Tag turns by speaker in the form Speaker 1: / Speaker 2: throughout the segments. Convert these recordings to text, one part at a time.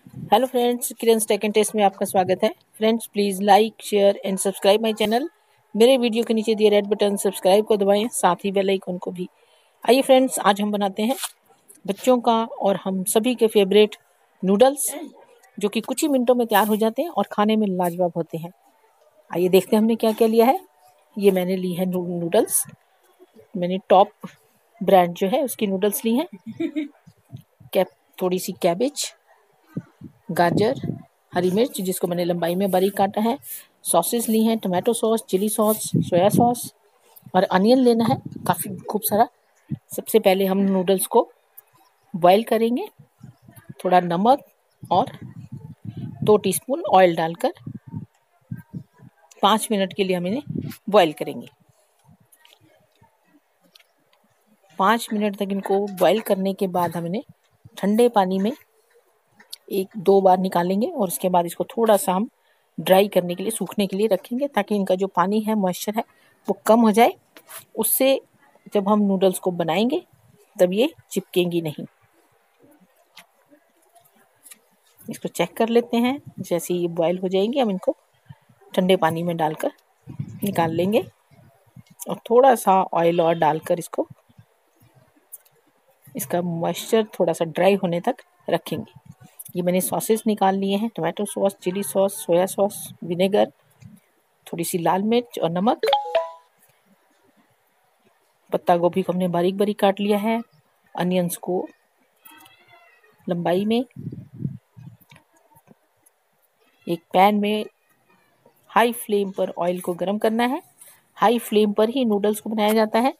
Speaker 1: Hello friends, Kiran's tech and taste में आपका स्वागत है। Friends, please like, share and subscribe my channel. मेरे वीडियो के नीचे दिए रेड बटन सब्सक्राइब को दबाएं, साथ ही बेल आइकन को भी। आइए फ्रेंड्स, आज हम बनाते हैं बच्चों का और हम सभी के फेवरेट नूडल्स, जो कि कुछ ही मिनटों में तैयार हो जाते हैं और खाने में लाजवाब होते हैं। आइए देखते हैं हमने क्या क्या लिया है। ये मैंने ली है नूडल्स। मैंने टॉप ब्रांड जो है उसकी नूडल्स ली हैं। थोड़ी सी कैबेज, गाजर, हरी मिर्च जिसको मैंने लंबाई में बारीक काटा है, सॉसेस ली हैं, tomato sauce, chilli sauce, soya sauce और अनियन लेना है काफ़ी खूब सारा। सबसे पहले हम नूडल्स को बॉईल करेंगे, थोड़ा नमक और 2 टीस्पून ऑयल डालकर 5 मिनट के लिए हम इन्हें बॉईल करेंगे। 5 मिनट तक इनको बॉईल करने के बाद हम इन्हें ठंडे पानी में 1-2 बार निकालेंगे और उसके बाद इसको थोड़ा सा हम ड्राई करने के लिए, सूखने के लिए रखेंगे, ताकि इनका जो पानी है, मॉइस्चर है, वो कम हो जाए। उससे जब हम नूडल्स को बनाएंगे तब ये चिपकेंगी नहीं। इसको चेक कर लेते हैं। जैसे ये बॉयल हो जाएंगे हम इनको ठंडे पानी में डालकर निकाल लेंगे और थोड़ा सा ऑयल और डालकर इसका मॉइस्चर थोड़ा सा ड्राई होने तक रखेंगे। ये मैंने सॉसेस निकाल लिए हैं, tomato sauce, chilli sauce, soya sauce, vinegar, थोड़ी सी लाल मिर्च और नमक। पत्ता गोभी को हमने बारीक बारीक काट लिया है। अनियंस को लंबाई में एक पैन में हाई फ्लेम पर ऑयल को गर्म करना है। हाई फ्लेम पर ही नूडल्स को बनाया जाता है।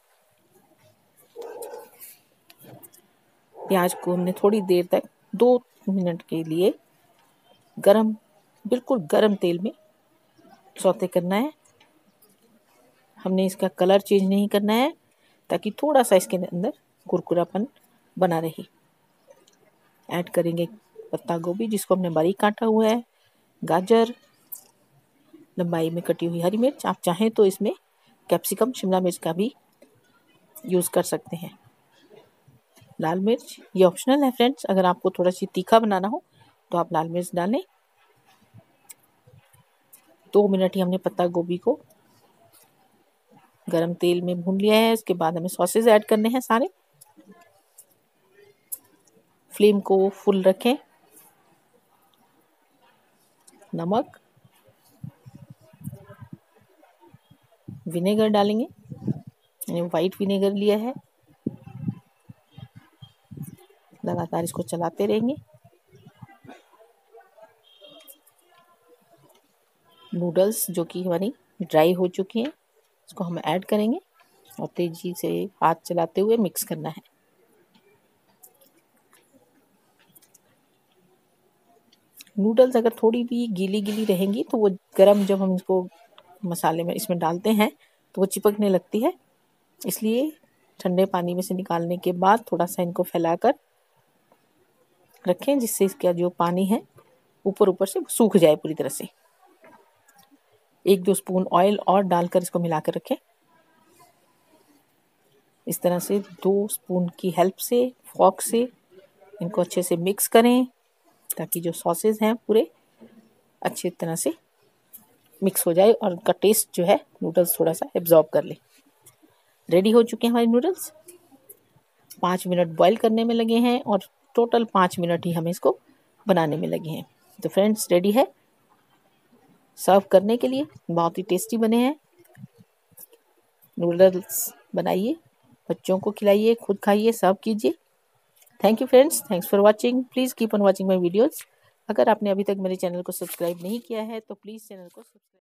Speaker 1: प्याज को हमने थोड़ी देर तक 2 मिनट के लिए बिल्कुल गरम तेल में सौते करना है। हमने इसका कलर चेंज नहीं करना है, ताकि थोड़ा सा इसके अंदर कुरकुरापन बना रहे। ऐड करेंगे पत्ता गोभी जिसको हमने बारीक काटा हुआ है, गाजर, लंबाई में कटी हुई हरी मिर्च। आप चाहें तो इसमें कैप्सिकम, शिमला मिर्च का भी यूज़ कर सकते हैं। लाल मिर्च ये ऑप्शनल है फ्रेंड्स, अगर आपको थोड़ा सी तीखा बनाना हो तो आप लाल मिर्च डालें। 2 मिनट ही हमने पत्ता गोभी को गरम तेल में भून लिया है। इसके बाद हमें सॉसेज ऐड करने हैं सारे। फ्लेम को फुल रखें। नमक, विनेगर डालेंगे, मैंने वाइट विनेगर लिया है। लगातार इसको चलाते रहेंगे। नूडल्स जो कि हमारी ड्राई हो चुकी हैं, इसको हम ऐड करेंगे और तेजी से हाथ चलाते हुए मिक्स करना है। नूडल्स अगर थोड़ी भी गीली गीली रहेंगी तो वो गरम, जब हम इसको मसाले में इसमें डालते हैं तो वो चिपकने लगती है। इसलिए ठंडे पानी में से निकालने के बाद थोड़ा सा इनको फैलाकर रखें, जिससे इसका जो पानी है ऊपर ऊपर से सूख जाए पूरी तरह से। 1-2 स्पून ऑयल और डालकर इसको मिलाकर रखें। इस तरह से 2 स्पून की हेल्प से, फॉर्क से इनको अच्छे से मिक्स करें, ताकि जो सॉसेज हैं पूरे अच्छी तरह से मिक्स हो जाए और उनका टेस्ट जो है नूडल्स थोड़ा सा एब्जॉर्ब कर ले। रेडी हो चुके हैं हमारे नूडल्स। 5 मिनट बॉईल करने में लगे हैं और टोटल 5 मिनट ही हमें इसको बनाने में लगे हैं। तो फ्रेंड्स, रेडी है सर्व करने के लिए। बहुत ही टेस्टी बने हैं नूडल्स। बनाइए, बच्चों को खिलाइए, खुद खाइए, सर्व कीजिए। Thank you friends, thanks for watching. Please keep on watching my videos. अगर आपने अभी तक मेरे चैनल को सब्सक्राइब नहीं किया है तो प्लीज़ चैनल को सब्सक्राइब